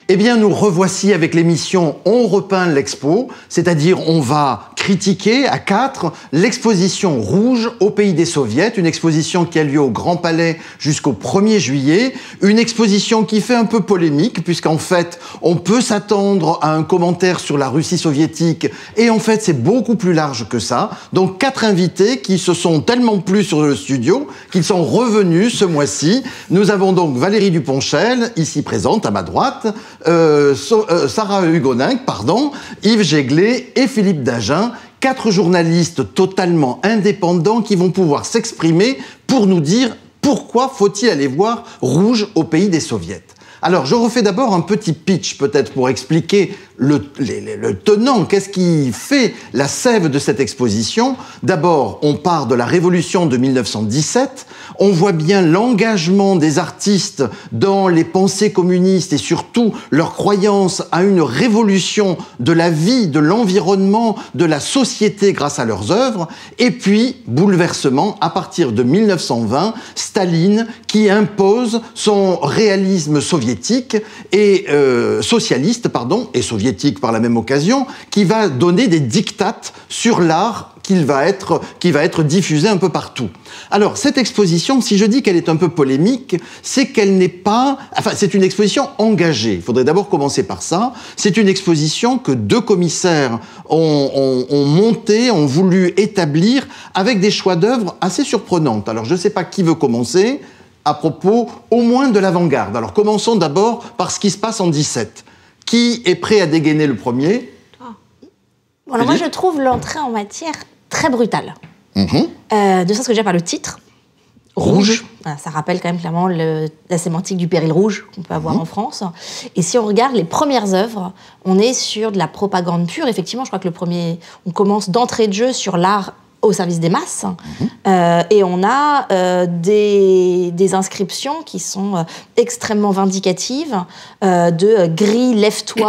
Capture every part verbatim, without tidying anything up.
Eh bien, nous revoici avec l'émission On repeint l'expo, c'est-à-dire on va critiquer à quatre l'exposition rouge au pays des soviets, une exposition qui a lieu au Grand Palais jusqu'au premier juillet, une exposition qui fait un peu polémique, puisqu'en fait, on peut s'attendre à un commentaire sur la Russie soviétique, et en fait, c'est beaucoup plus large que ça. Donc, quatre invités qui se sont tellement plu sur le studio qu'ils sont revenus ce mois-ci. Nous avons donc Valérie Duponchel, ici présente, à ma droite, Euh, so, euh, Sarah Hugonin, pardon, Yves Jéglé et Philippe Dagen, quatre journalistes totalement indépendants qui vont pouvoir s'exprimer pour nous dire pourquoi faut-il aller voir Rouge au pays des soviets. Alors, je refais d'abord un petit pitch, peut-être, pour expliquer le, le, le tenant, qu'est-ce qui fait la sève de cette exposition. D'abord, on part de la Révolution de mille neuf cent dix-sept, on voit bien l'engagement des artistes dans les pensées communistes et surtout leur croyance à une révolution de la vie, de l'environnement, de la société grâce à leurs œuvres. Et puis, bouleversement, à partir de mille neuf cent vingt, Staline qui impose son réalisme soviétique et euh, socialiste, pardon, et soviétique par la même occasion, qui va donner des dictates sur l'art qu'il va être, qui va être diffusé un peu partout. Alors, cette exposition, si je dis qu'elle est un peu polémique, c'est qu'elle n'est pas... Enfin, c'est une exposition engagée. Il faudrait d'abord commencer par ça. C'est une exposition que deux commissaires ont, ont, ont monté, ont voulu établir avec des choix d'œuvres assez surprenantes. Alors, je ne sais pas qui veut commencer à propos, au moins, de l'avant-garde. Alors, commençons d'abord par ce qui se passe en dix-sept. Qui est prêt à dégainer le premier ? oh. Bon, alors moi, je trouve l'entrée en matière très brutale. Mmh. Euh, de ça, ce que j'ai par le titre. Rouge. Rouge. Ah, ça rappelle quand même clairement le, la sémantique du péril rouge qu'on peut avoir mmh. en France. Et si on regarde les premières œuvres, on est sur de la propagande pure. Effectivement, je crois que le premier... On commence d'entrée de jeu sur l'art au service des masses. Mmh. Euh, et on a euh, des, des inscriptions qui sont euh, extrêmement vindicatives, euh, de euh, « gris, lève-toi »,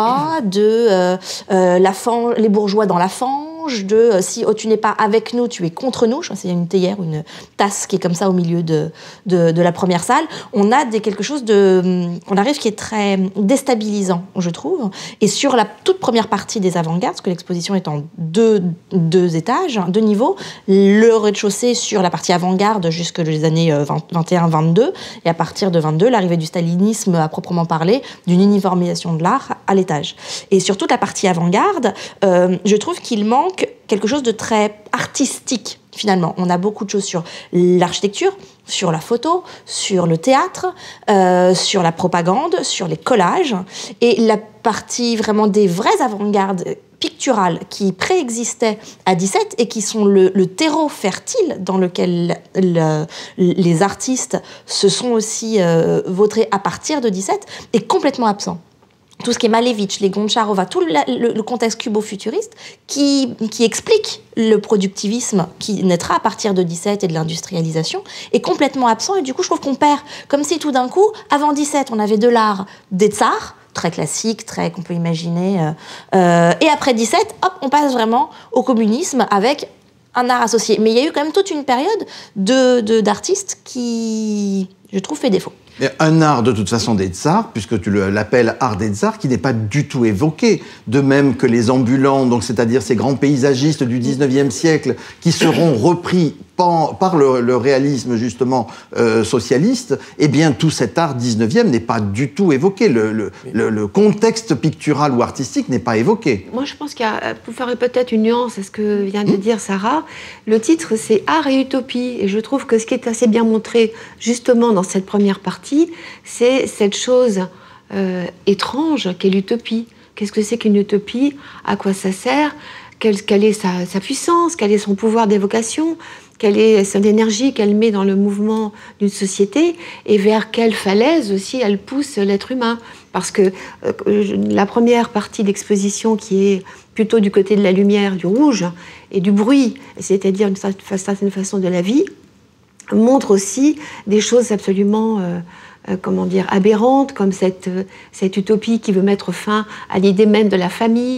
de euh, euh, la fan, les bourgeois dans la fange, de euh, « si oh, tu n'es pas avec nous, tu es contre nous ». Je crois que c'est une théière, une tasse qui est comme ça au milieu de, de, de la première salle. On a des, quelque chose de... On arrive qui est très déstabilisant, je trouve. Et sur la toute première partie des avant-gardes, parce que l'exposition est en deux, deux étages, deux niveaux, le rez-de-chaussée sur la partie avant-garde jusque les années vingt et un vingt-deux, et à partir de vingt-deux, l'arrivée du stalinisme à proprement parler, d'une uniformisation de l'art à l'étage. Et sur toute la partie avant-garde, euh, je trouve qu'il manque quelque chose de très artistique, finalement. On a beaucoup de choses sur l'architecture, sur la photo, sur le théâtre, euh, sur la propagande, sur les collages, et la partie vraiment des vraies avant-gardes picturales qui préexistaient à dix-sept et qui sont le, le terreau fertile dans lequel le, les artistes se sont aussi euh, vautrés à partir de dix-sept, est complètement absent. Tout ce qui est Malevich, les Goncharova, tout le, le, le contexte cubo-futuriste qui, qui explique le productivisme qui naîtra à partir de dix-sept et de l'industrialisation est complètement absent. Et du coup, je trouve qu'on perd, comme si tout d'un coup, avant dix-sept, on avait de l'art des tsars, très classique, très qu'on peut imaginer. Euh, euh, et après dix-sept, hop, on passe vraiment au communisme avec un art associé. Mais il y a eu quand même toute une période de, de, d'artistes qui, je trouve, fait défaut. Et un art, de toute façon, des tsars, puisque tu l'appelles art des tsars, qui n'est pas du tout évoqué. De même que les ambulants, donc c'est-à-dire ces grands paysagistes du dix-neuvième siècle, qui seront repris par, par le, le réalisme, justement, euh, socialiste, eh bien, tout cet art dix-neuvième n'est pas du tout évoqué. Le, le, le, le contexte pictural ou artistique n'est pas évoqué. Moi, je pense qu'il y a, pour faire peut-être une nuance à ce que vient de dire Sarah, le titre, c'est « Art et utopie ». Et je trouve que ce qui est assez bien montré, justement, dans cette première partie, c'est cette chose euh, étrange qu'est l'utopie. Qu'est-ce que c'est qu'une utopie ? À quoi ça sert ? quelle, quelle est sa, sa puissance ? Quel est son pouvoir d'évocation ? Quelle est son énergie qu'elle met dans le mouvement d'une société ? Et vers quelle falaise aussi elle pousse l'être humain ? Parce que euh, la première partie d'exposition, qui est plutôt du côté de la lumière, du rouge et du bruit, c'est-à-dire une certaine façon de la vie, montre aussi des choses absolument euh, euh, comment dire, aberrantes, comme cette, euh, cette utopie qui veut mettre fin à l'idée même de la famille,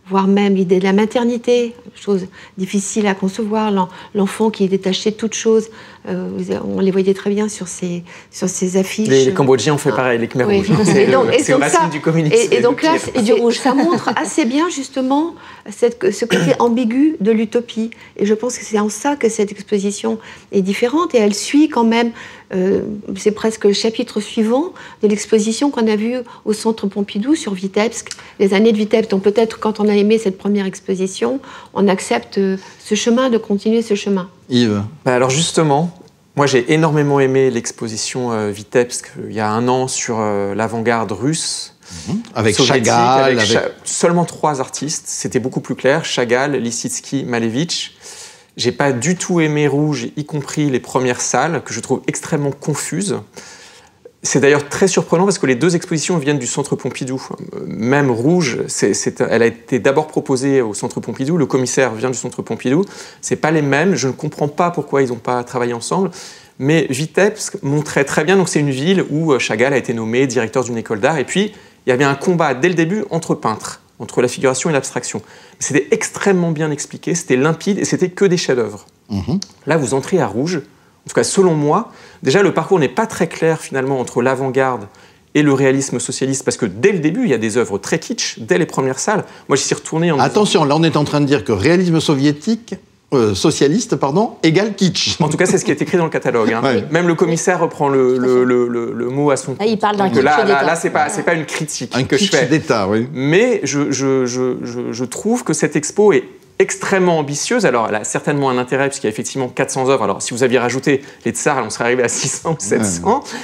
voire même l'idée de la maternité, chose difficile à concevoir, l'enfant qui est détaché de toute chose. Euh, on les voyait très bien sur ces, sur ces affiches. Les, les Cambodgiens ont fait pareil, les Khmers oui. rouges. C'est le racine du communisme. Et, et donc là, et du rouge. Ça montre assez bien justement cette, ce côté ambigu de l'utopie. Et je pense que c'est en ça que cette exposition est différente. Et elle suit quand même, euh, c'est presque le chapitre suivant de l'exposition qu'on a vue au Centre Pompidou sur Vitebsk, les années de Vitebsk. Donc peut-être quand on a aimé cette première exposition, on accepte ce chemin, de continuer ce chemin. Yves. Bah alors justement, moi j'ai énormément aimé l'exposition euh, Vitebsk euh, il y a un an sur euh, l'avant-garde russe. Mmh. Avec soviétique, Chagall. Avec avec... Cha seulement trois artistes, c'était beaucoup plus clair, Chagall, Lissitsky, Malevich. J'ai pas du tout aimé Rouge, y compris les premières salles, que je trouve extrêmement confuses. C'est d'ailleurs très surprenant parce que les deux expositions viennent du Centre Pompidou. Même Rouge, c'est, c'est, elle a été d'abord proposée au Centre Pompidou, le commissaire vient du Centre Pompidou. C'est pas les mêmes, je ne comprends pas pourquoi ils n'ont pas travaillé ensemble. Mais Vitebsk montrait très bien, donc c'est une ville où Chagall a été nommé directeur d'une école d'art. Et puis, il y avait un combat dès le début entre peintres, entre la figuration et l'abstraction. C'était extrêmement bien expliqué, c'était limpide et c'était que des chefs-d'œuvre. Mmh. Là, vous entrez à Rouge. En tout cas, selon moi, déjà, le parcours n'est pas très clair, finalement, entre l'avant-garde et le réalisme socialiste, parce que dès le début, il y a des œuvres très kitsch, dès les premières salles. Moi, j'y suis retourné en... Attention, disant... là, on est en train de dire que réalisme soviétique... Euh, socialiste, pardon, égale kitsch. En tout cas, c'est ce qui est écrit dans le catalogue. Hein. Ouais. Même le commissaire reprend le, le, le, le, le mot à son... Ah, il parle d'un kitsch là, d'État. Là, là c'est pas, c'est pas une critique un que kitsch je fais. d'État, oui. Mais je, je, je, je, je trouve que cette expo est extrêmement ambitieuse. Alors, elle a certainement un intérêt, puisqu'il y a effectivement quatre cents œuvres. Alors, si vous aviez rajouté les tsars, on serait arrivé à six cents ou sept cents. Ouais.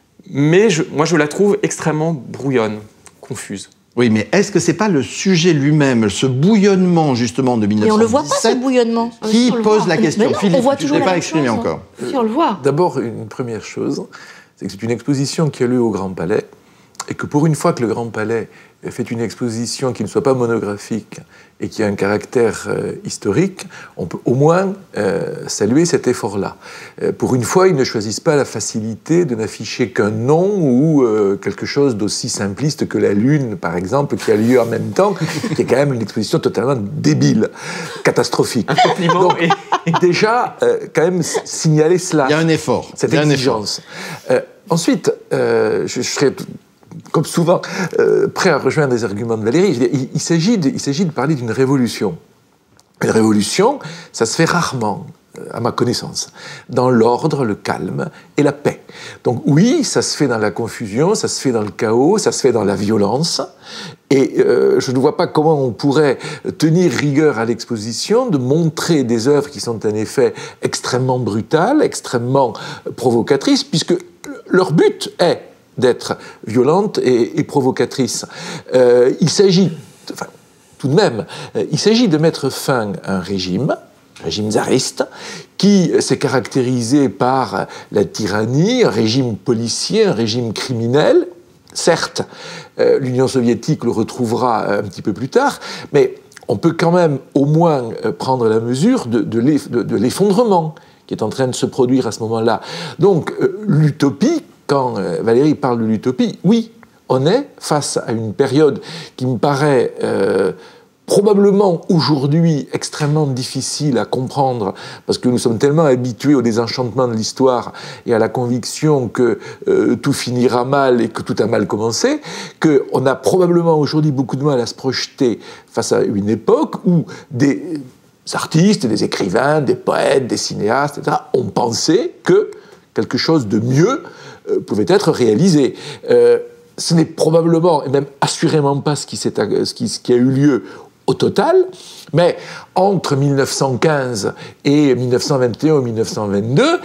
Mais je, moi, je la trouve extrêmement brouillonne, confuse. Oui, mais est-ce que c'est pas le sujet lui-même, ce bouillonnement justement de mille neuf cent dix-sept, et on le voit pas, ce bouillonnement, qui pose la question? Non, Philippe, on voit tu toujours ne l'as la pas même exprimé chose, encore. Hein. Si on le voit. D'abord, une première chose, c'est que c'est une exposition qui a lieu au Grand Palais, et que pour une fois que le Grand Palais fait une exposition qui ne soit pas monographique et qui a un caractère euh, historique, on peut au moins euh, saluer cet effort-là. Euh, pour une fois, ils ne choisissent pas la facilité de n'afficher qu'un nom ou euh, quelque chose d'aussi simpliste que la Lune, par exemple, qui a lieu en même temps, qui est quand même une exposition totalement débile, catastrophique. Donc, et déjà, euh, quand même, signaler cela. Il y a un effort. Cette Il y a exigence. Un effort. Euh, ensuite, euh, je, je serais... comme souvent, euh, prêt à rejoindre les arguments de Valérie. Je dis, il, il, s'agit de, il s'agit de parler d'une révolution. Une révolution, ça se fait rarement, à ma connaissance, dans l'ordre, le calme et la paix. Donc oui, ça se fait dans la confusion, ça se fait dans le chaos, ça se fait dans la violence. Et euh, je ne vois pas comment on pourrait tenir rigueur à l'exposition de montrer des œuvres qui sont en effet extrêmement brutales, extrêmement provocatrices, puisque leur but est d'être violente et, et provocatrice. Euh, il s'agit, enfin, tout de même, euh, il s'agit de mettre fin à un régime, régime tsariste, qui s'est caractérisé par la tyrannie, un régime policier, un régime criminel. Certes, euh, l'Union soviétique le retrouvera un petit peu plus tard, mais on peut quand même au moins prendre la mesure de, de, l'eff- de, de l'effondrement qui est en train de se produire à ce moment-là. Donc, euh, l'utopie, quand Valérie parle de l'utopie, oui, on est face à une période qui me paraît euh, probablement aujourd'hui extrêmement difficile à comprendre, parce que nous sommes tellement habitués au désenchantement de l'histoire et à la conviction que euh, tout finira mal et que tout a mal commencé, qu'on a probablement aujourd'hui beaucoup de mal à se projeter face à une époque où des artistes, des écrivains, des poètes, des cinéastes, et cetera, ont pensé que quelque chose de mieux pouvait être réalisé. Euh, ce n'est probablement, et même assurément pas ce qui, s'est, ce, qui, ce qui a eu lieu au total, mais entre mille neuf cent quinze et mille neuf cent vingt et un ou mille neuf cent vingt-deux,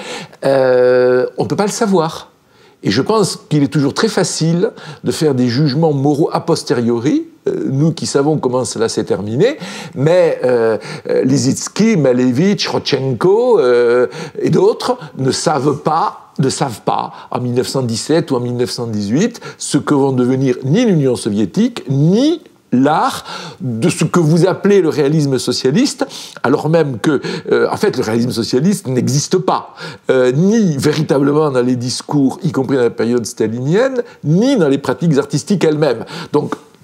euh, on ne peut pas le savoir. Et je pense qu'il est toujours très facile de faire des jugements moraux a posteriori, euh, nous qui savons comment cela s'est terminé, mais euh, Lissitsky, Malevich, Rodchenko euh, et d'autres ne savent pas ne savent pas, en mille neuf cent dix-sept ou en mille neuf cent dix-huit, ce que vont devenir ni l'Union soviétique, ni l'art de ce que vous appelez le réalisme socialiste, alors même que, euh, en fait, le réalisme socialiste n'existe pas, euh, ni véritablement dans les discours, y compris dans la période stalinienne, ni dans les pratiques artistiques elles-mêmes. Donc,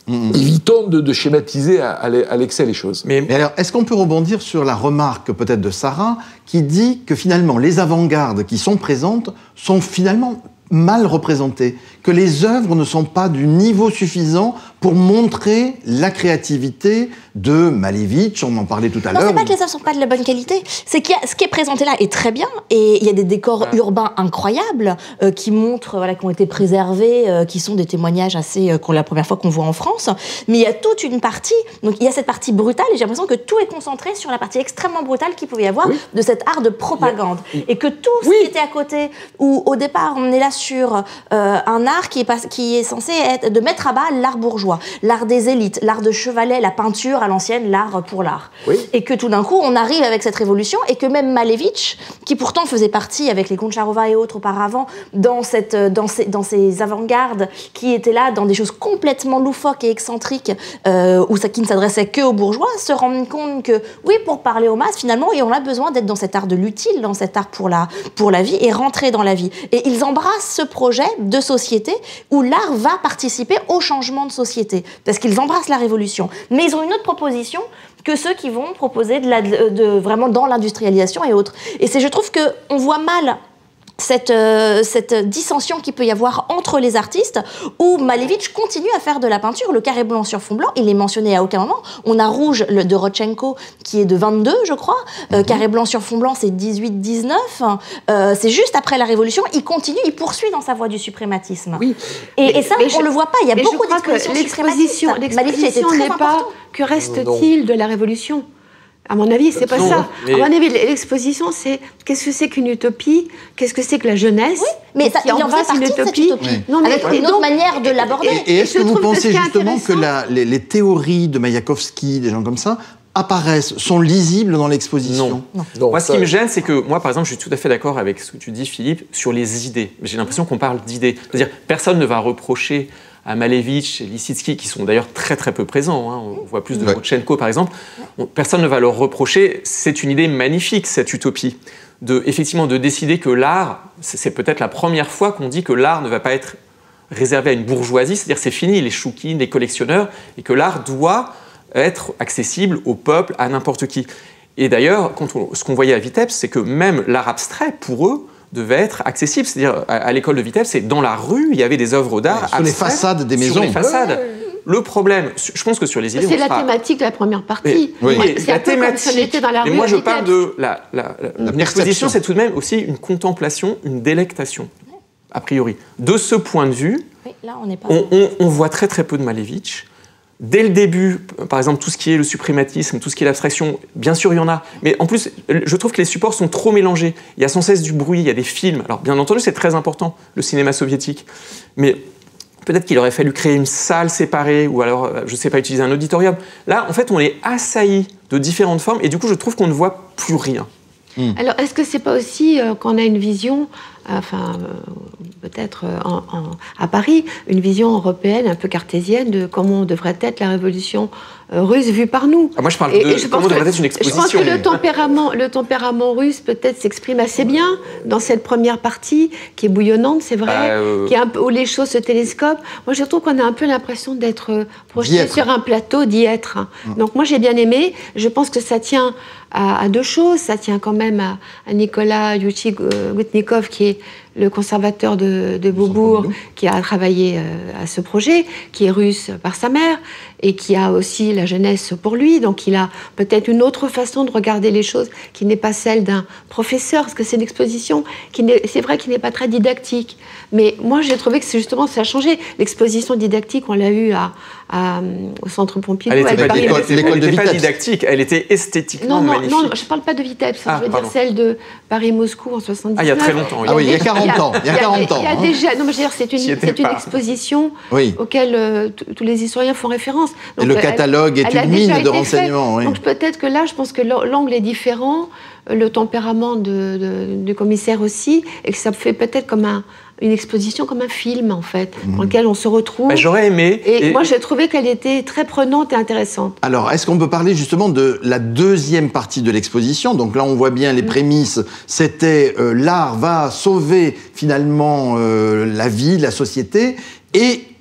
Mmh. Évitons de, de schématiser à, à l'excès les choses. Mais, Mais alors, est-ce qu'on peut rebondir sur la remarque peut-être de Sarah, qui dit que finalement, les avant-gardes qui sont présentes sont finalement mal représentées, que les œuvres ne sont pas du niveau suffisant pour montrer la créativité de Malevich, on en parlait tout à l'heure. Non, c'est pas que les œuvres sont pas de la bonne qualité, c'est que ce qui est présenté là est très bien, et il y a des décors ouais. urbains incroyables euh, qui montrent, voilà, qui ont été préservés, euh, qui sont des témoignages assez, euh, la première fois qu'on voit en France, mais il y a toute une partie, donc il y a cette partie brutale, et j'ai l'impression que tout est concentré sur la partie extrêmement brutale qu'il pouvait y avoir oui. de cet art de propagande, oui. et que tout ce oui. qui était à côté, où au départ on est là sur euh, un art qui est, pas, qui est censé être de mettre à bas l'art bourgeois, l'art des élites, l'art de chevalet, la peinture à l'ancienne, l'art pour l'art. Oui. Et que tout d'un coup, on arrive avec cette révolution, et que même Malevich, qui pourtant faisait partie avec les Goncharova et autres auparavant, dans, cette, dans, ces, dans ces avant-gardes qui étaient là, dans des choses complètement loufoques et excentriques, euh, où ça, qui ne s'adressait que aux bourgeois, se rendent compte que, oui, pour parler aux masses, finalement, et on a besoin d'être dans cet art de l'utile, dans cet art pour la, pour la vie, et rentrer dans la vie. Et ils embrassent ce projet de société où l'art va participer au changement de société, parce qu'ils embrassent la révolution. Mais ils ont une autre proposition que ceux qui vont proposer de la, de, de, vraiment dans l'industrialisation et autres. Et c'est, je trouve qu'on voit mal cette, euh, cette dissension qu'il peut y avoir entre les artistes, où Malevich continue à faire de la peinture. Le carré blanc sur fond blanc, il est mentionné à aucun moment. On a Rouge le, de Rodchenko, qui est de vingt-deux, je crois. Euh, mm-hmm. Carré blanc sur fond blanc, c'est dix-huit dix-neuf. Euh, c'est juste après la Révolution. Il continue, il poursuit dans sa voie du suprématisme. Oui. Et, mais, et ça, on ne le voit pas. Il y a beaucoup d'expositions l'exposition, l'exposition n'est pas que reste-t-il de la Révolution. À mon avis, c'est pas non, ça. Mais... À mon avis, l'exposition, c'est qu'est-ce que c'est qu'une utopie, qu'est-ce que c'est que la jeunesse. Oui, mais ça, il en fait partie une utopie. De cette utopie. Oui. Non, mais avec une autre manière de l'aborder. Et, et est-ce que vous pensez que justement que la, les, les théories de Mayakovsky, des gens comme ça, apparaissent, sont lisibles dans l'exposition? Non. non. non moi, ça... ce qui me gêne, c'est que moi, par exemple, je suis tout à fait d'accord avec ce que tu dis, Philippe, sur les idées. J'ai l'impression qu'on parle d'idées. C'est-à-dire, personne ne va reprocher à Malevich et Lissitsky, qui sont d'ailleurs très très peu présents, hein. On voit plus de ouais. Rodchenko par exemple, on, personne ne va leur reprocher, c'est une idée magnifique cette utopie, de, effectivement de décider que l'art, c'est, c'est peut-être la première fois qu'on dit que l'art ne va pas être réservé à une bourgeoisie, c'est-à-dire c'est fini les choukines, les collectionneurs, et que l'art doit être accessible au peuple, à n'importe qui. Et d'ailleurs, quand on, ce qu'on voyait à Vitebsk, c'est que même l'art abstrait, pour eux, devait être accessible. C'est-à-dire, à, à l'école de Vitebsk, c'est dans la rue, il y avait des œuvres d'art ouais, sur les façades des maisons. Sur les façades. Ouais. Le problème, je pense que sur les idées, c'est on la sera... thématique de la première partie. Mais, oui. C'est la un peu thématique. Comme si on était dans la rue. Mais moi, je parle de la, la, la, la exposition, c'est tout de même aussi une contemplation, une délectation, a priori. De ce point de vue, oui, là, on, est pas... on, on, on voit très très peu de Malevich. Dès le début, par exemple, tout ce qui est le suprématisme, tout ce qui est l'abstraction, bien sûr, il y en a. Mais en plus, je trouve que les supports sont trop mélangés. Il y a sans cesse du bruit, il y a des films. Alors, bien entendu, c'est très important, le cinéma soviétique. Mais peut-être qu'il aurait fallu créer une salle séparée, ou alors, je ne sais pas, utiliser un auditorium. Là, en fait, on est assailli de différentes formes, et du coup, je trouve qu'on ne voit plus rien. Mmh. Alors, est-ce que c'est pas aussi euh, qu'on a une vision, euh, enfin, euh, peut-être euh, en, en, à Paris, une vision européenne un peu cartésienne de comment devrait être la révolution euh, russe vue par nous? Ah, moi, je parle et, de et je comment devrait être une exposition. Je pense que le tempérament, le tempérament russe peut-être s'exprime assez bien dans cette première partie qui est bouillonnante, c'est vrai, euh... qui est un peu, où les choses se télescopent. Moi, je trouve qu'on a un peu l'impression d'être projeté sur un plateau, d'y être. Mmh. Donc, moi, j'ai bien aimé. Je pense que ça tient à, à deux choses. Ça tient quand même à, à Nicolas Yuchik-Gutnikov, qui est le conservateur de, de Beaubourg, qui a travaillé euh, à ce projet, qui est russe par sa mère, et qui a aussi la jeunesse pour lui. Donc il a peut-être une autre façon de regarder les choses qui n'est pas celle d'un professeur, parce que c'est une exposition qui n'est, c'est vrai qu'il n'est pas très didactique. Mais moi, j'ai trouvé que c'est justement, ça a changé. L'exposition didactique, on l'a eue à, à, au Centre Pompidou. Elle n'était pas, pas didactique, elle était esthétiquement non, non, magnifique. Non, je ne parle pas de Vitebsk, ah, je veux pardon. dire celle de Paris-Moscou en soixante-dix-neuf. Ah, il y a très longtemps. Ah oui, il y a quarante ans. Il y a quarante ans. Il y a déjà, non, mais je veux dire, c'est une, c'est une exposition oui. auquel euh, tous les historiens font référence. Donc, le catalogue elle, est elle une mine de renseignements. Oui. Donc peut-être que là, je pense que l'angle est différent, le tempérament de, de, du commissaire aussi, et que ça fait peut-être comme un, une exposition, comme un film, en fait, mmh. dans lequel on se retrouve. Bah, j'aurais aimé. Et, et moi, j'ai trouvé qu'elle était très prenante et intéressante. Alors, est-ce qu'on peut parler justement de la deuxième partie de l'exposition? Donc là, on voit bien les mmh. prémices. C'était euh, l'art va sauver finalement euh, la vie, la société, et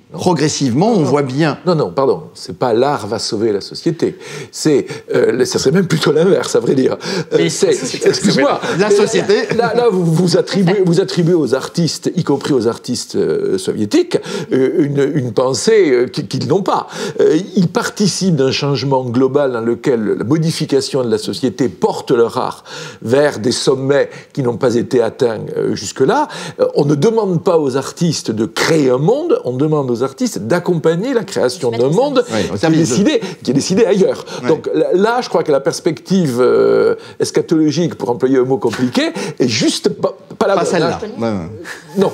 Progressivement, on voit bien. Non, non, pardon, c'est pas l'art va sauver la société. C'est, euh, ça serait même plutôt l'inverse, à vrai dire. Euh, Oui, c'est, excuse-moi, la société. Là, là, vous, vous attribuez, vous attribuez aux artistes, y compris aux artistes euh, soviétiques, euh, une, une pensée euh, qu'ils n'ont pas. Euh, ils participent d'un changement global dans lequel la modification de la société porte leur art vers des sommets qui n'ont pas été atteints euh, jusque-là. Euh, on ne demande pas aux artistes de créer un monde, on demande aux artistes d'accompagner la création d'un monde oui, qui, est décidé, qui est décidé ailleurs. Oui. Donc là, je crois que la perspective euh, eschatologique, pour employer un mot compliqué, est juste pas, pas la pas bonne. Celle-là. Ouais. Non.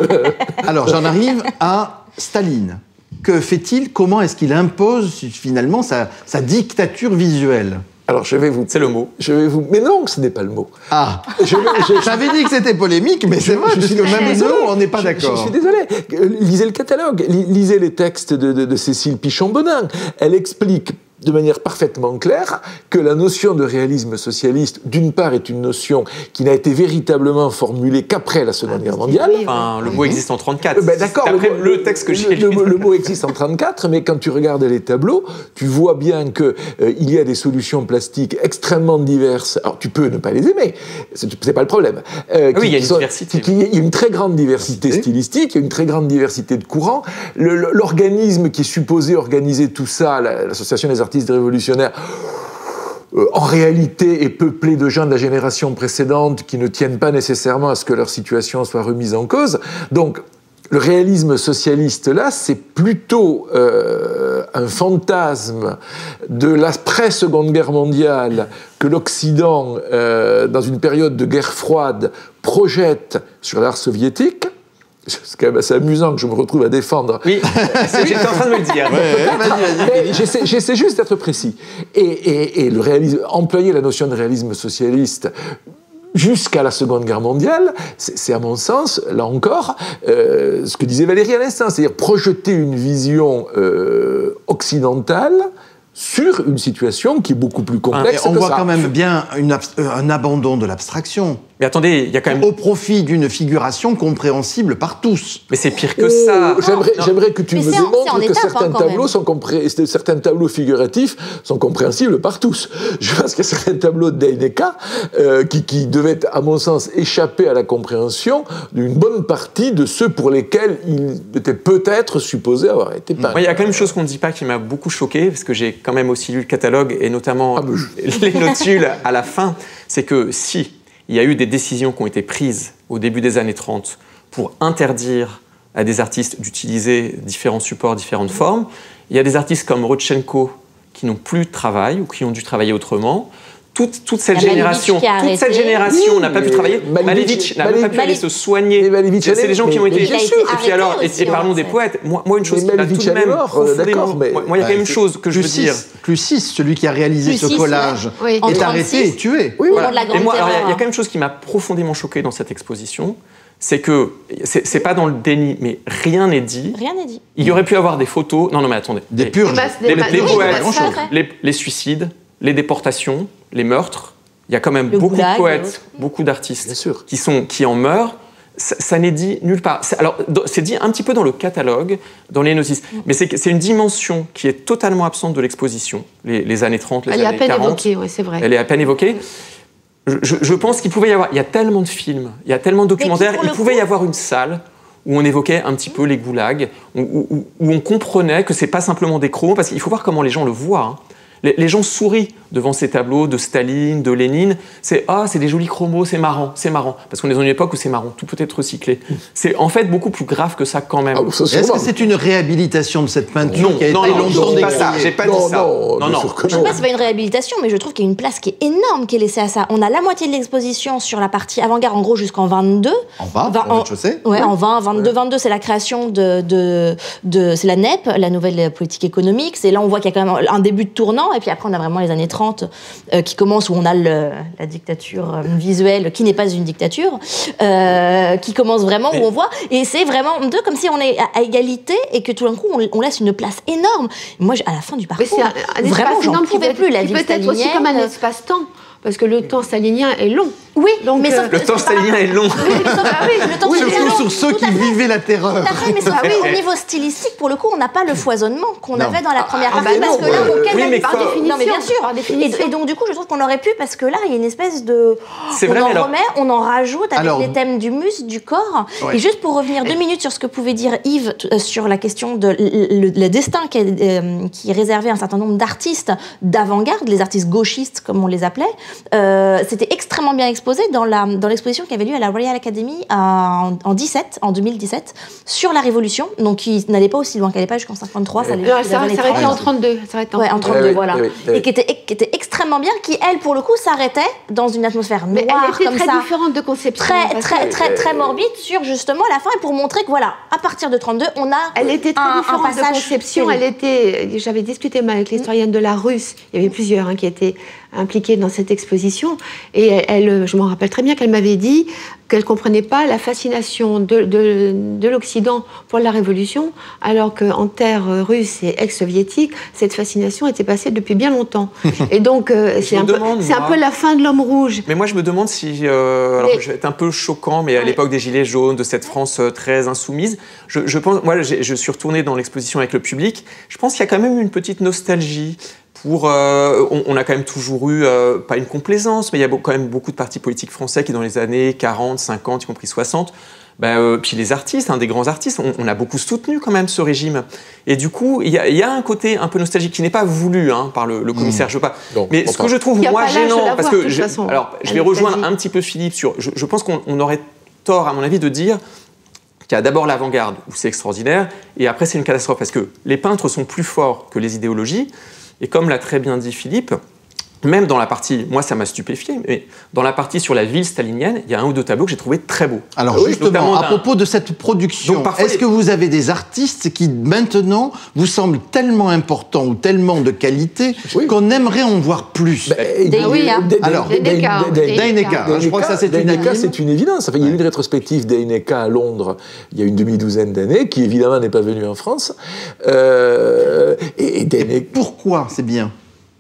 Alors, j'en arrive à Staline. Que fait-il? Comment est-ce qu'il impose finalement sa, sa dictature visuelle? Alors, je vais vous... C'est le mot. Je vais vous... Mais non, ce n'est pas le mot. Ah je, je, je... J'avais dit que c'était polémique, mais c'est vrai, parce que même nous, on n'est pas d'accord. Je, je suis désolé. Lisez le catalogue, lisez les textes de, de, de Cécile Pichon-Bonin. Elle explique de manière parfaitement claire que la notion de réalisme socialiste, d'une part, est une notion qui n'a été véritablement formulée qu'après la Seconde ah, Guerre mondiale. Enfin, le mot existe en trente-quatre. Ben, d'accord, après le, le texte que j'ai lu. Le, le mot existe en trente-quatre, mais quand tu regardes les tableaux, tu vois bien qu'il euh, y a des solutions plastiques extrêmement diverses. Alors, tu peux ne pas les aimer, c'est, c'est pas le problème. Euh, oui, qui, il y a une sont, diversité. Qui, il y a une très grande diversité stylistique, il y a une très grande diversité de courants. Le, le, l'organisme qui est supposé organiser tout ça, l'Association des artistes révolutionnaires, Euh, en réalité est peuplé de gens de la génération précédente qui ne tiennent pas nécessairement à ce que leur situation soit remise en cause. Donc, le réalisme socialiste, là, c'est plutôt euh, un fantasme de l'après-Seconde Guerre mondiale que l'Occident, euh, dans une période de guerre froide, projette sur l'art soviétique. C'est quand même assez amusant que je me retrouve à défendre. Oui, j'étais en train de me le dire. Ouais, vas-y, vas-y. J'essaie, j'essaie juste d'être précis. Et, et, et le réalisme, employer la notion de réalisme socialiste jusqu'à la Seconde Guerre mondiale, c'est, c'est à mon sens, là encore, euh, ce que disait Valérie à l'instant, c'est-à-dire projeter une vision euh, occidentale sur une situation qui est beaucoup plus complexe. Et on que voit ça. quand même bien une abs- un abandon de l'abstraction. Mais attendez, il y a quand même... Au profit d'une figuration compréhensible par tous. Mais c'est pire que ça. Oh, j'aimerais, j'aimerais que tu mais me démontres que étape, certains, hein, tableaux sont compré... certains tableaux figuratifs sont compréhensibles par tous. Je pense qu'il y a certains tableaux de Deineka euh, qui, qui devaient, à mon sens, échapper à la compréhension d'une bonne partie de ceux pour lesquels ils étaient peut-être supposés avoir été peints. Il y a quand même une chose qu'on ne dit pas qui m'a beaucoup choqué, parce que j'ai quand même aussi lu le catalogue, et notamment ah, je... les notules à la fin, c'est que si il y a eu des décisions qui ont été prises au début des années trente pour interdire à des artistes d'utiliser différents supports, différentes formes. Il y a des artistes comme Rodchenko qui n'ont plus de travail ou qui ont dû travailler autrement. Toute, toute cette génération, toute cette génération oui, n'a pas pu travailler. Malevich n'a pas pu aller se soigner. C'est, c'est des gens qui ont été. Bien sûr. Et puis alors, et, et parlons des poètes. Moi, moi une chose qui m'a tout de même profondément. Moi, il y a quand même une chose que je veux dire. Clussis, celui qui a réalisé ce collage, est arrêté et tué. Oui, voilà. Et moi, alors, il y a quand même une chose qui m'a profondément choqué dans cette exposition. C'est que, c'est, c'est pas dans le déni, mais rien n'est dit. Rien n'est dit. Il y aurait pu avoir des photos. Non, non, mais attendez. Des purges. Les, les, les poètes, les, les suicides, les déportations, les meurtres. Il y a quand même le beaucoup goulag, de poètes, beaucoup d'artistes qui, sont, qui en meurent. Ça, ça n'est dit nulle part. C'est, alors, c'est dit un petit peu dans le catalogue, dans les notices. Mm. Mais c'est, c'est une dimension qui est totalement absente de l'exposition. Les, les années trente, les Elle années est à peine quarante. Évoquée, ouais, c'est vrai. Elle est à peine évoquée. Je, je pense qu'il pouvait y avoir... Il y a tellement de films, il y a tellement de documentaires. Il pouvait coup... y avoir une salle où on évoquait un petit peu les goulags, où, où, où on comprenait que c'est pas simplement des chromos, parce qu'il faut voir comment les gens le voient. Hein. Les, les gens sourient devant ces tableaux de Staline, de Lénine. C'est ah, c'est des jolis chromos, c'est marrant, c'est marrant. Parce qu'on est dans une époque où c'est marrant, tout peut être recyclé. C'est en fait beaucoup plus grave que ça quand même. Ah, ça, Est-ce que c'est une réhabilitation de cette peinture non, qui a non, été non, longtemps décriée? Ça, j'ai pas non, dit ça. Non, non, non. Je sais pas si c'est pas une réhabilitation, mais je trouve qu'il y a une place qui est énorme qui est laissée à ça. On a la moitié de l'exposition sur la partie avant-garde, en gros jusqu'en vingt-deux. En bas, vingt, en rez-de-chaussée. Ouais, ouais, en vingt, vingt-deux, ouais. vingt-deux, c'est la création de, de, de c'est la N E P, la nouvelle politique économique. C'est là on voit qu'il y a quand même un début de tournant, et puis après on a vraiment les années trente euh, qui commencent où on a le, la dictature euh, visuelle qui n'est pas une dictature, euh, qui commence vraiment mais... où on voit, et c'est vraiment un peu comme si on est à, à égalité et que tout d'un coup on, on laisse une place énorme. Moi à la fin du parcours, c'est un, un vraiment j'en pouvait plus. La vie peut être aussi comme un espace-temps, parce que le temps stalinien est long. Oui, Donc, mais euh, sauf que- Le temps c'est pas- stalinien est long. Oui, mais sauf- ah oui, le temps Surtout stalinien est long. sur ceux Tout qui à fait. vivaient la terreur. Tout à fait, mais sauf qu'au niveau stylistique, pour le coup, on n'a pas le foisonnement qu'on Non. avait dans la première Ah, partie, bah parce non, que là, euh, on oui, mais par quoi- définition. Non, mais bien sûr. Par définition. Et, et donc, du coup, je trouve qu'on aurait pu, parce que là, il y a une espèce de... C'est on vrai, en mais alors- remet, on en rajoute avec Alors- les thèmes du muscle, du corps. Ouais. Et juste pour revenir deux minutes sur ce que pouvait dire Yves t- euh, sur la question de le, le- le destin qui est, euh, qui est réservé à un certain nombre d'artistes d'avant-garde, les artistes gauchistes, comme on les appelait, euh, c'était extrêmement bien exposé dans la dans l'exposition qui avait lieu à la Royal Academy en, en dix-sept, en deux mille dix-sept, sur la Révolution, donc qui n'allait pas aussi loin, qu'elle n'allait pas jusqu'en cinquante-trois, ça allait Non, jusqu'aux ça années s'arrêtait trente. en trente-deux. Ça s'arrêtait en Ouais, en trente-deux. trente-deux, oui, voilà. oui, oui. Et qui était, qui était extrêmement bien, qui, elle, pour le coup, s'arrêtait dans une atmosphère Mais noire, elle était comme très ça. différente de conception. Très, parce très, que- très, très morbide sur justement la fin, et pour montrer que voilà, à partir de trente-deux, on a Elle était très un, un différente de passage conception. Elle était. J'avais discuté moi, avec l'historienne de l'art russe. Il y avait plusieurs hein, qui étaient impliqués dans cette exposition. Et elle, elle- je m'en rappelle très bien qu'elle m'avait dit qu'elle comprenait pas la fascination de, de, de l'Occident pour la Révolution, alors qu'en terre russe et ex-soviétique, cette fascination était passée depuis bien longtemps. Et donc, euh, Je c'est me un, peu- demande, c'est un moi- peu la fin de l'homme rouge. Mais moi, je me demande si, euh, alors Mais- je vais être un peu choquant, mais à Oui. l'époque des Gilets jaunes, de cette France euh, très insoumise, je, je pense, moi, j'ai- je suis retourné dans l'exposition avec le public. Je pense qu'il y a quand même une petite nostalgie. Pour, euh, on, on a quand même toujours eu, euh, pas une complaisance, mais il y a beau- quand même beaucoup de partis politiques français qui, dans les années quarante, cinquante, y compris soixante, ben, euh, puis les artistes, hein, des grands artistes, on, on a beaucoup soutenu quand même ce régime. Et du coup, il y, a- il y a un côté un peu nostalgique qui n'est pas voulu hein, par le, le commissaire Jopa. Non, Mais on ce que parle. je trouve, Il y a moi, pas l'âge de gênant, l'avoir, parce de que toute je, façon, alors, je la vais rejoindre nostalgie. un petit peu Philippe sur. Je, je pense qu'on on aurait tort, à mon avis, de dire qu'il y a d'abord l'avant-garde, où c'est extraordinaire, et après, c'est une catastrophe, parce que les peintres sont plus forts que les idéologies, et comme l'a très bien dit Philippe, même dans la partie, moi ça m'a stupéfié, mais dans la partie sur la ville stalinienne, il y a un ou deux tableaux que j'ai trouvé très beaux. Alors Oui, justement, notamment à d'un- propos de cette production, Donc, parfois, est-ce les- que vous avez des artistes qui maintenant vous semblent tellement importants ou tellement de qualité Oui. qu'on aimerait en voir plus? Ben, Des- oui, hein. Alors, Deineka, Deineka, je crois que ça c'est Deineka, unanime. c'est une évidence. Enfin, il y a eu une rétrospective Deineka à Londres il y a une demi-douzaine d'années, qui évidemment n'est pas venue en France. Euh, et, et Deineka- Pourquoi c'est bien?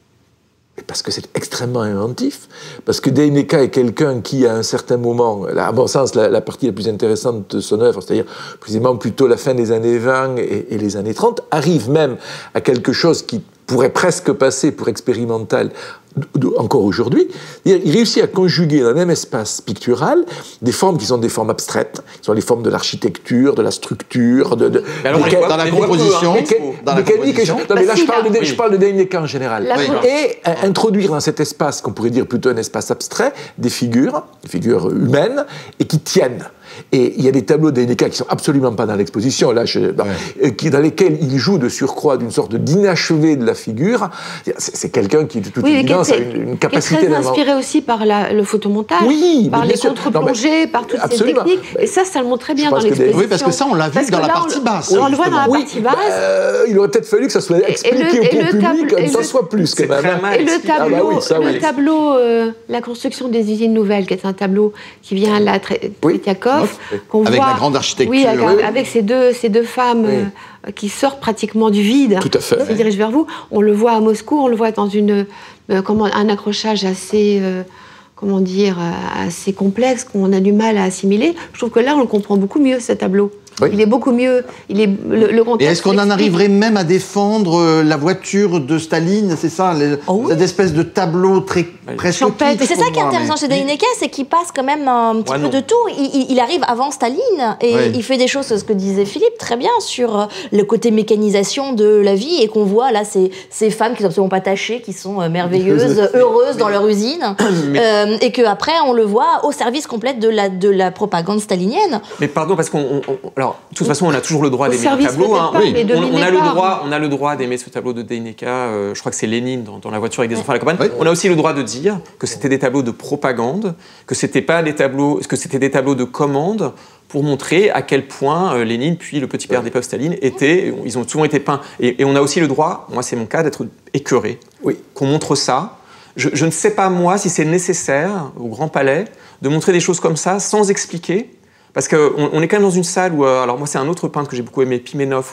Parce que c'est extrêmement inventif, parce que Deineka est quelqu'un qui, à un certain moment, là, à mon sens, la, la partie la plus intéressante de son œuvre, c'est-à-dire précisément plutôt la fin des années vingt et, et les années trente, arrive même à quelque chose qui pourrait presque passer pour expérimental de- de- encore aujourd'hui. Il réussit à conjuguer dans le même espace pictural des formes qui sont des formes abstraites, qui sont les formes de l'architecture, de la structure, de, de, Mais alors, on les desquelles- voit- dans la on les voit peu, composition, hein, Méca- dans la mécanique et- composition. non, mais là, Bah, je si, parle, là. de, Oui. je parle de Deineka en général. La Oui. couleur. Et euh, introduire dans cet espace, qu'on pourrait dire plutôt un espace abstrait, des figures, des figures humaines, et qui tiennent. Et il y a des tableaux d'Deineka qui sont absolument pas dans l'exposition, là, je- dans, euh, qui, dans lesquels il joue de surcroît d'une sorte d'inachevé de la figure. C'est, c'est quelqu'un qui, de toute Oui, mais qui évidence, a est, une, une qui est capacité très d'invention. inspiré aussi par la- le photomontage, Oui, par mais les bien sûr. contre-plongées, par toutes Absolument. ces techniques. Et ça, ça le montre très bien Je dans pense que des- l'exposition. Oui, parce que ça, on l'a vu Parce dans que la là, on partie le- basse. On le voit dans la Oui, partie basse. euh, il aurait peut-être fallu que ça soit expliqué et le- au et le public, tableau- que et ça le- soit plus quand C'est même. très hein. mal Et le expliqué. Ah bah tableau, oui, ça, le oui. tableau euh, La construction des usines nouvelles, qui est un tableau qui vient là, très- Oui. Tretiakov, Oui. qu'on Avec voit, la grande architecture. Oui, avec, Oui. avec ces deux, ces deux femmes Oui. euh, qui sortent pratiquement du vide, Tout à fait. qui se dirigent vers vous. On le voit à Moscou, on le voit dans une, euh, comment, un accrochage assez, euh, comment dire, euh, assez complexe qu'on a du mal à assimiler. Je trouve que là, on le comprend beaucoup mieux, ce tableau. Oui. Il est beaucoup mieux. Il est, le, le Et contexte est-ce qu'on en l'explique. arriverait même à défendre euh, la voiture de Staline, c'est ça, les- Oh oui. cette espèce de tableau très presque Champêtre. kitsch Mais c'est ça pour qui est moi, intéressant mais- chez Deineka, c'est qu'il passe quand même un petit Ouais, peu non. de tout. Il, il- il arrive avant Staline et Ouais. il fait des choses, ce que disait Philippe, très bien, sur euh, le côté mécanisation de la vie et qu'on voit là ces, ces femmes qui sont absolument pas tachées, qui sont euh, merveilleuses, heureuses dans leur usine, euh, et qu'après on le voit au service complet de la, de la propagande stalinienne. Mais pardon, parce qu'on. on- on- alors, de toute façon, on a toujours le droit Au d'aimer un service, tableau. peut-être hein. pas, mais de on, on a le Deineka. droit, on a le droit d'aimer ce tableau de Deineka. euh, je crois que c'est Lénine dans, dans La voiture avec des enfants à la campagne. Oui. On a aussi le droit de dire que c'était des tableaux de propagande, que c'était pas des tableaux, que c'était des tableaux de commande pour montrer à quel point euh, Lénine puis le petit père des peuples Staline étaient, ils ont souvent été peints. Et, et on a aussi le droit, moi c'est mon cas, d'être écœuré, Oui. qu'on montre ça. Je, je ne sais pas moi si c'est nécessaire au Grand Palais de montrer des choses comme ça sans expliquer. Parce qu'on on est quand même dans une salle où, euh, alors moi c'est un autre peintre que j'ai beaucoup aimé, Pimenov, où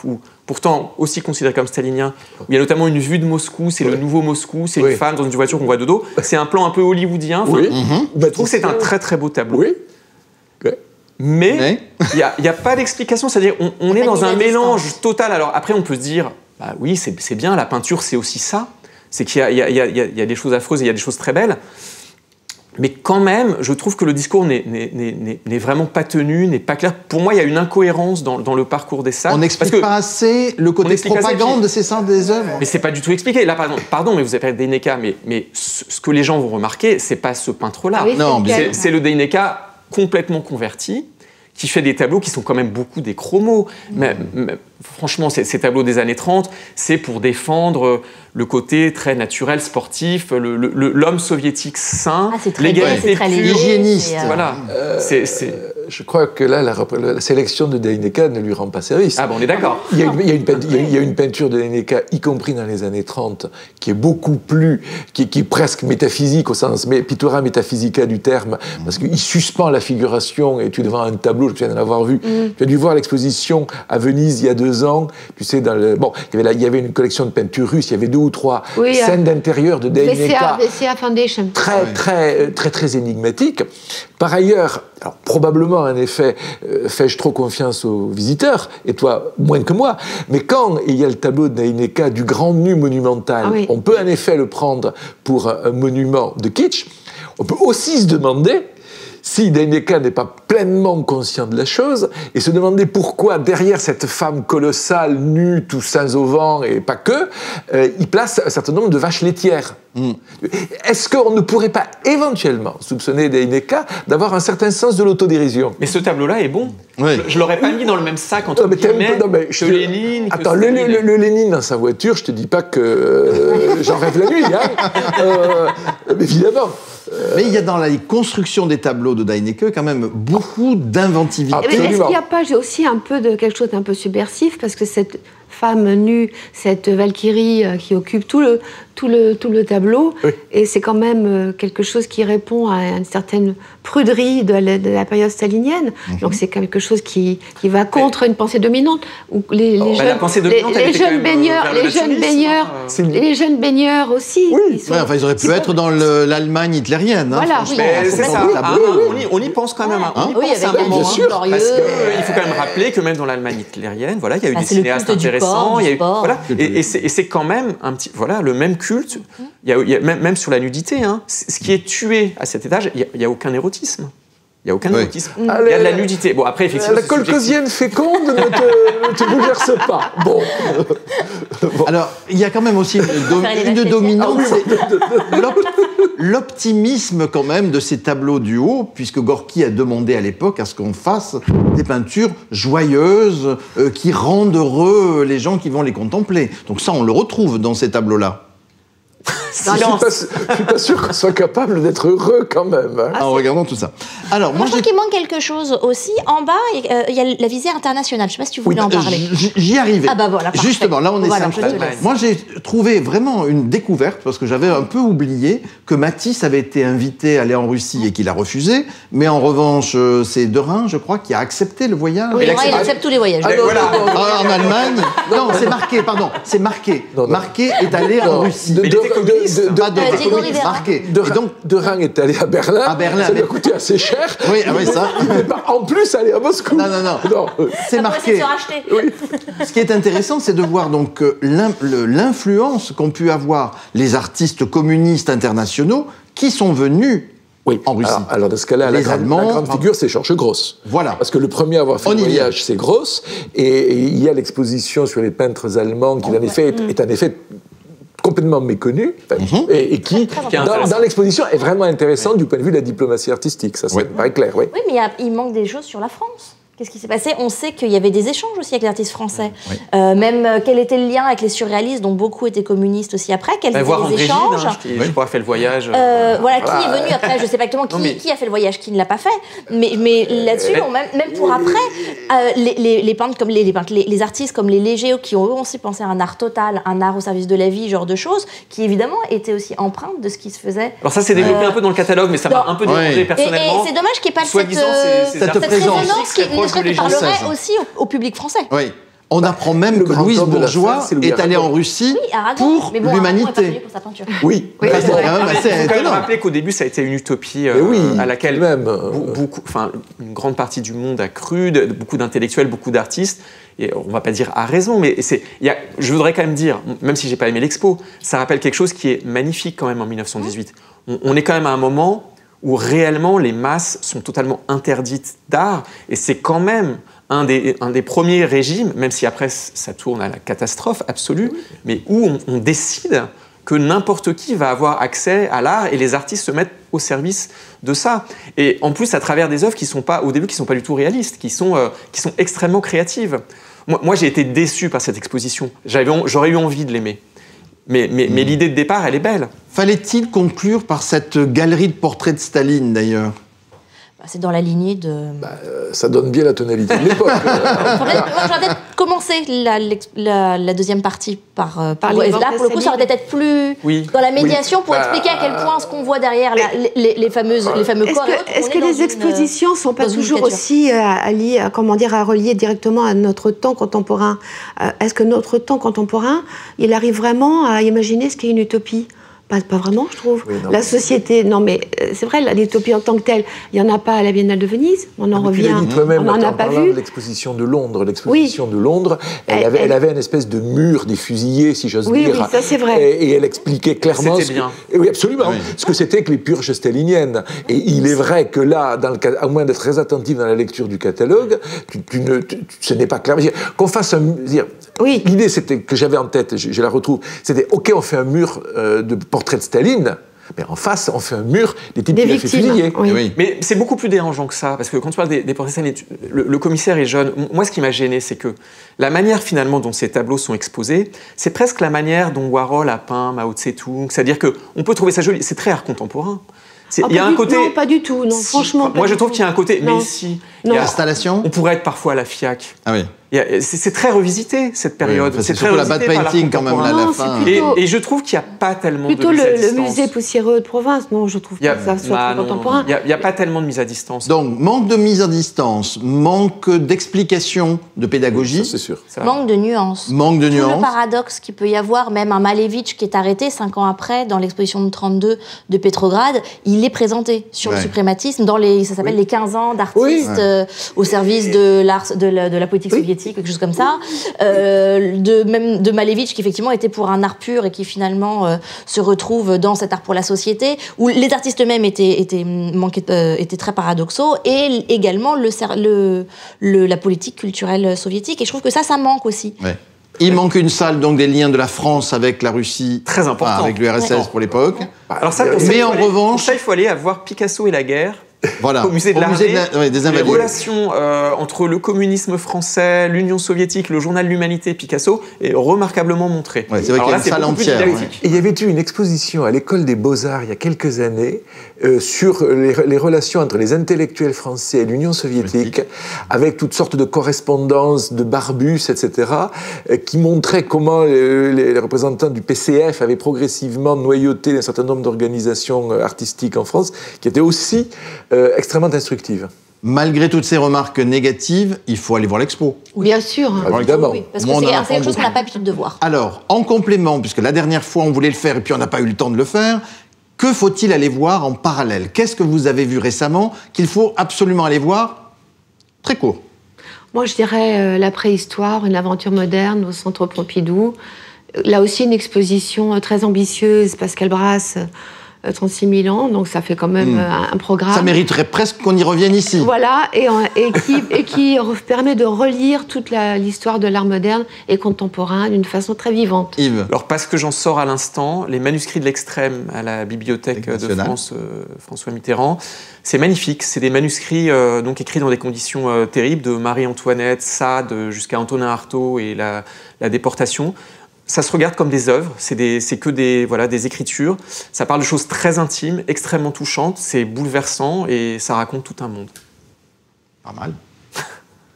pourtant aussi considéré comme stalinien, où il y a notamment une vue de Moscou, c'est oui. le nouveau Moscou, c'est oui. une femme dans une voiture qu'on voit de dos, c'est un plan un peu hollywoodien. Enfin, oui. Je trouve que c'est un très très beau tableau. Oui. Oui. Mais il n'y a, a pas d'explication, c'est-à-dire on, on est dans un mélange total. Alors après, on peut se dire, bah oui, c'est bien, la peinture, c'est aussi ça. C'est qu'il y, y, y, y a des choses affreuses et il y a des choses très belles. Mais quand même, je trouve que le discours n'est vraiment pas tenu, n'est pas clair. Pour moi, il y a une incohérence dans, dans le parcours des salles. On n'explique pas assez le côté propagande de ces salles des œuvres. Mais c'est pas du tout expliqué. Là, pardon, pardon mais vous avez parlé de Deineka, mais, mais ce, ce que les gens vont remarquer, c'est pas ce peintre-là. Ah oui, c'est le Deineka complètement converti, qui fait des tableaux qui sont quand même beaucoup des chromos. Mmh. Mais, mais, franchement, ces, ces tableaux des années trente, c'est pour défendre le côté très naturel, sportif, l'homme soviétique sain, ah, l'égalité pure, hygiéniste. Euh... Voilà. Euh, c'est, c'est... Je crois que là, la, la sélection de Deineka ne lui rend pas service. Ah bon, on est d'accord. Il, il, il y a une peinture de Deineka, y compris dans les années trente, qui est beaucoup plus, qui, qui est presque métaphysique au sens mais pittura metaphysica du terme, parce qu'il suspend la figuration et tu es devant un tableau, je me souviens d'en avoir vu. Mm. Tu as dû voir l'exposition à Venise il y a deux ans. Tu sais, dans le, bon, il y, avait là, il y avait une collection de peintures russes, il y avait deux ou trois oui, scènes euh, d'intérieur de Deineka. V C A Foundation. Très, oui. très, très, très énigmatique. Par ailleurs, alors, probablement, en effet, euh, fais-je trop confiance aux visiteurs, et toi, moins que moi, mais quand il y a le tableau de Deineka du grand nu monumental, ah oui. on peut en effet le prendre pour un, un monument de kitsch, on peut aussi se demander si Deineka n'est pas pleinement conscient de la chose, et se demander pourquoi, derrière cette femme colossale, nue, tous seins au vent, et pas que, euh, il place un certain nombre de vaches laitières. Mm. Est-ce qu'on ne pourrait pas éventuellement soupçonner Deineka d'avoir un certain sens de l'autodérision? Mais ce tableau-là est bon. Oui. Je ne l'aurais pas mis dans le même sac entre non, mais guillemets non, mais que Lénine. Attends, que le, le, le Lénine dans sa voiture, je te dis pas que euh, j'en rêve la nuit, hein. euh, évidemment. Mais il y a dans la construction des tableaux de Deineka quand même beaucoup d'inventivité. Est-ce qu'il n'y a pas aussi un peu de quelque chose d'un peu subversif, parce que cette femme nue, cette Valkyrie qui occupe tout le, tout le, tout le tableau, oui. et c'est quand même quelque chose qui répond à une certaine pruderie de la, de la période stalinienne. Mm-hmm. Donc c'est quelque chose qui, qui va contre mais... une pensée dominante. Où les, les, oh, jeunes, bah, les, les jeunes baigneurs, les jeunes baigneurs, euh... les jeunes baigneurs aussi. Oui. Ils, sont, ouais, enfin, ils auraient pu être dans l'Allemagne hitlérienne. Hein, voilà, oui, c'est ça. Ah, on, y, on y pense quand même. Hein. On y oui, pense un moment. Bien sûr. Parce qu'il faut quand même rappeler que même dans l'Allemagne hitlérienne, voilà, il y a eu ah, des cinéastes intéressants. Il y a eu, voilà, et, et c'est quand même un petit, voilà, le même culte. Il y a, il y a, même, même sur la nudité, hein, ce qui est tué à cet étage, il n'y a, a aucun érotisme. Il n'y a aucun oui. érotisme. Il y a de la nudité. Bon, après, effectivement. La colcosienne féconde ne te, ne te bouleverse pas. Bon. bon. Alors, il y a quand même aussi une, une dominante, c'est l'optimisme quand même de ces tableaux du haut, puisque Gorky a demandé à l'époque à ce qu'on fasse des peintures joyeuses euh, qui rendent heureux les gens qui vont les contempler. Donc ça, on le retrouve dans ces tableaux-là. Je ne suis, suis pas sûr qu'on soit capable d'être heureux quand même. Hein. Ah, en regardant tout ça. Alors, moi, moi je trouve qu'il manque quelque chose aussi. En bas, il euh, y a la visée internationale. Je ne sais pas si tu voulais oui, en parler. J'y arrivais. Ah bah voilà, parfait. Justement, là on est voilà, simple. Moi j'ai trouvé vraiment une découverte, parce que j'avais un peu oublié que Matisse avait été invité à aller en Russie et qu'il a refusé. Mais en revanche, c'est Derain, je crois, qui a accepté le voyage. Oui, il, accepte, il accepte tous les voyages. Ah, voilà. ah, en Allemagne. Non, c'est marqué, pardon. C'est marqué. Non, non. Marqué est allé non. en Russie. De, de, de, de, de, pas de, euh, de marqué. De, et donc, Derain est allé à Berlin. À Berlin. Ça lui a coûté assez cher. Oui, ah oui ça. Il n'est pas en plus allé à Moscou. Non, non, non. non. C'est marqué. Oui. Ce qui est intéressant, c'est de voir donc l'influence qu'ont pu avoir les artistes communistes internationaux qui sont venus. Oui, en Russie. Alors, alors dans ce cas-là, la, Allemands, la grande figure, c'est Georges Gross. Voilà. Parce que le premier à avoir fait On le voyage, c'est Gross. Et, et il y a l'exposition sur les peintres allemands qui, en effet, est, est en effet complètement méconnu, mm-hmm. et, et qui, dans, dans l'exposition, est vraiment intéressante oui. du point de vue de la diplomatie artistique. Ça, ça oui. paraît clair. Oui, oui mais il, y a, il manque des choses sur la France. Qu'est-ce qui s'est passé? On sait qu'il y avait des échanges aussi avec les artistes français. Oui. Euh, même euh, quel était le lien avec les surréalistes, dont beaucoup étaient communistes aussi après? Quels étaient voir les André échanges Gide, hein, qui, je crois, a fait le voyage. Euh, voilà, voilà, qui est venu après? Je ne sais pas exactement qui, non, mais... qui a fait le voyage, qui ne l'a pas fait. Mais, mais là-dessus, euh... même, même pour après, euh, les, les, les peintres comme les, les, peintres, les, les artistes comme les Léger, qui ont eux aussi pensé à un art total, un art au service de la vie, genre de choses, qui évidemment étaient aussi empreintes de ce qui se faisait. Alors ça, c'est développé euh... un peu dans le catalogue, mais ça m'a un peu dérangé ouais. personnellement. Et, et c'est dommage qu'il n'y ait pas cette, euh, cette présence qui ne serait que parlerait aussi au, au public français. Oui. On apprend même le que grand Louise homme de Bourgeois l'affaire, c'est Louis est allée Aragon. en Russie Oui, Aragon, pour mais bon, Aragon est pas l'humanité. connu pour sa peinture. Oui, Oui, Enfin, c'est ouais. quand même Non, mais assez il faut quand même étonnant. rappeler qu'au début, ça a été une utopie euh, Mais oui, à laquelle même, euh, beau- beaucoup, enfin, une grande partie du monde a cru, de- beaucoup d'intellectuels, beaucoup d'artistes. Et on va pas dire à raison, mais c'est, il y a, je voudrais quand même dire, même si j'ai pas aimé l'expo, ça rappelle quelque chose qui est magnifique quand même en mille neuf cent dix-huit. On, on est quand même à un moment où réellement les masses sont totalement interdites d'art, et c'est quand même un des, un des premiers régimes, même si après ça tourne à la catastrophe absolue, mais où on, on décide que n'importe qui va avoir accès à l'art et les artistes se mettent au service de ça. Et en plus, à travers des œuvres qui sont pas, au début, qui sont pas du tout réalistes, qui sont, euh, qui sont extrêmement créatives. Moi, moi j'ai été déçu par cette exposition. J'avais, j'aurais eu envie de l'aimer. Mais, mais, mmh. mais l'idée de départ, elle est belle. Fallait-il conclure par cette galerie de portraits de Staline, d'ailleurs? Bah, c'est dans la lignée de... Bah, euh, ça donne bien la tonalité de l'époque. J'aurais peut-être commencé la, la, la deuxième partie par... Euh, Par pour, les là, pour le coup, ça aurait peut-être être plus oui. dans la médiation oui. pour bah, expliquer à quel point ce qu'on voit derrière la, les, les, fameuses, les fameux est-ce corps. que, est-ce que les expositions ne sont pas toujours aussi à, à, lier, à, comment dire, à relier directement à notre temps contemporain? Est-ce que notre temps contemporain, il arrive vraiment à imaginer ce qu'est une utopie? Pas, pas vraiment, je trouve. Oui, non, la société, non mais c'est vrai, l'utopie en tant que telle, il n'y en a pas à la Biennale de Venise, on en revient, on n'en a pas vu. L'exposition de Londres, l'exposition oui. de Londres, elle, elle, avait, elle avait une espèce de mur des fusillés, si j'ose oui, dire. Oui, ça c'est vrai. Et, et elle expliquait clairement... C'était bien. Que, oui, absolument. Oui. Ce que c'était que les purges staliniennes. Et il est vrai que là, dans le, à moins d'être très attentif dans la lecture du catalogue, tu, tu ne, tu, ce n'est pas clair. Qu'on fasse un... Dire, oui. L'idée c'était, que j'avais en tête, je, je la retrouve, c'était, OK, on fait un mur euh, de portrait de Staline, mais en face, on fait un mur des types qui l'ont fait fusiller. Oui. Oui. Mais c'est beaucoup plus dérangeant que ça, parce que quand tu parles des, des portraits de Staline, le, le commissaire est jeune. Moi, ce qui m'a gêné, c'est que la manière finalement dont ces tableaux sont exposés, c'est presque la manière dont Warhol a peint Mao Tse-tung. C'est-à-dire qu'on peut trouver ça joli, c'est très art contemporain. Ah, il y a un côté... Non, pas du tout, non, si, franchement. Moi, je trouve tout. qu'il y a un côté... Non. Mais si... Il y a installation. On pourrait être parfois à la FIAC. Ah oui. C'est très revisité, cette période. Oui, enfin, c'est très surtout la bad painting, quand même, là, à la non, fin. Plutôt, et, et je trouve qu'il n'y a pas tellement plutôt de mise le, à distance. le musée poussiéreux de province, non, je trouve pas que ça soit bah, trop non, contemporain. Il n'y a, a pas tellement de mise à distance. Donc, manque de mise à distance, manque d'explication, de pédagogie. Ça, c'est sûr. Ça. Manque de nuances. Manque de Tout nuances. le paradoxe qu'il peut y avoir, même un Malevitch qui est arrêté cinq ans après dans l'exposition de trente-deux de Petrograd, il est présenté sur ouais. le suprématisme dans les, ça s'appelle oui. les quinze ans d'artistes oui. euh, au service de l'art, de la, de la politique oui. soviétique, quelque chose comme ça. Euh, de même de Malevitch qui effectivement était pour un art pur et qui finalement euh, se retrouve dans cet art pour la société, où les artistes eux-mêmes étaient étaient manquaient, euh, étaient très paradoxaux, et également le, le, le la politique culturelle soviétique. Et je trouve que ça, ça manque aussi. Ouais. Il manque une salle, donc, des liens de la France avec la Russie. Très important. Enfin, avec l'U R S S ouais. pour l'époque. Alors ça, pour Mais ça, il en aller, revanche... pour ça, il faut aller voir Picasso et la guerre. Voilà. Au musée de l'Art ouais, des Invalides. Les relations euh, entre le communisme français, l'Union soviétique, le journal L'Humanité, Picasso est remarquablement montré. Ouais, c'est vrai qu'il y a une salle entière. Ouais. Et il y avait eu une exposition à l'école des Beaux-Arts il y a quelques années euh, sur les, les relations entre les intellectuels français et l'Union soviétique, avec toutes sortes de correspondances, de Barbus, et cetera, euh, qui montraient comment les, les, les représentants du P C F avaient progressivement noyauté un certain nombre d'organisations artistiques en France, qui étaient aussi Euh, extrêmement instructive. Malgré toutes ces remarques négatives, il faut aller voir l'expo. Oui. Bien sûr. Hein. Évidemment. Oui, parce Moi, que on c'est quelque chose qu'on n'a pas l'habitude de voir. Alors, en complément, puisque la dernière fois on voulait le faire et puis on n'a pas eu le temps de le faire, que faut-il aller voir en parallèle? Qu'est-ce que vous avez vu récemment qu'il faut absolument aller voir? Très court. Moi, je dirais euh, la préhistoire, une aventure moderne au Centre Pompidou. Là aussi, une exposition très ambitieuse, Pascal Brasse, trente-six mille ans, donc ça fait quand même mmh. un, un programme. Ça mériterait presque qu'on y revienne ici. Voilà, et, et qui, et qui permet de relire toute la, l'histoire de l'art moderne et contemporain d'une façon très vivante. Yves. Alors, parce que j'en sors à l'instant, les manuscrits de l'extrême à la Bibliothèque de France, euh, François Mitterrand, c'est magnifique. C'est des manuscrits euh, donc écrits dans des conditions euh, terribles, de Marie-Antoinette, Sade, jusqu'à Antonin Artaud et la, la déportation. Ça se regarde comme des œuvres, c'est, des, c'est que des, voilà, des écritures. Ça parle de choses très intimes, extrêmement touchantes, c'est bouleversant et ça raconte tout un monde. Pas mal. Sarah ?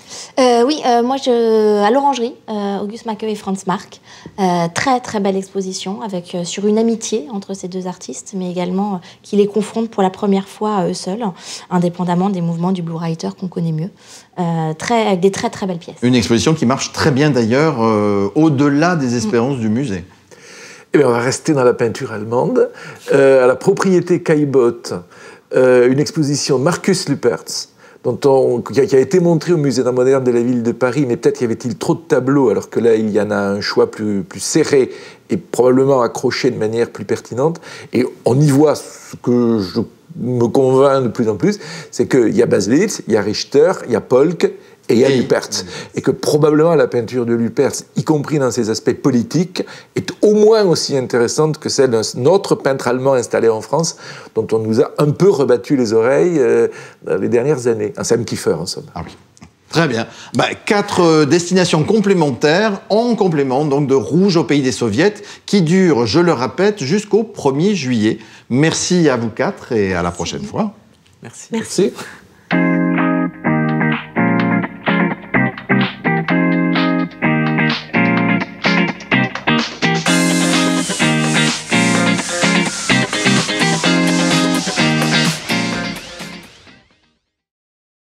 Euh, oui, euh, moi, je, à l'Orangerie, euh, Auguste Maqueux et Franz Marc. Euh, très, très belle exposition avec, euh, sur une amitié entre ces deux artistes, mais également euh, qui les confronte pour la première fois à eux seuls, indépendamment des mouvements du Blue Writer qu'on connaît mieux. Euh, très, avec des très, très belles pièces. Une exposition qui marche très bien d'ailleurs, euh, au-delà des espérances mmh. du musée. Eh bien, on va rester dans la peinture allemande. Euh, à la propriété Caillebotte, euh, une exposition Markus Lüpertz, dont on, qui, a, qui a été montrée au Musée d'art moderne de la ville de Paris, mais peut-être y avait-il trop de tableaux, alors que là, il y en a un choix plus, plus serré et probablement accroché de manière plus pertinente. Et on y voit ce que je me convainc de plus en plus, c'est qu'il y a Baselitz, il y a Richter, il y a Polk, et il y a oui. Lüpertz. Et que probablement la peinture de Lüpertz, y compris dans ses aspects politiques, est au moins aussi intéressante que celle d'un autre peintre allemand installé en France, dont on nous a un peu rebattu les oreilles euh, dans les dernières années. Un Sam Kiefer, en somme. Ah oui. Très bien. Bah, quatre euh, destinations complémentaires en complément donc de Rouge au pays des Soviets, qui dure, je le répète, jusqu'au premier juillet. Merci à vous quatre et à la prochaine fois. Merci. Merci. Merci.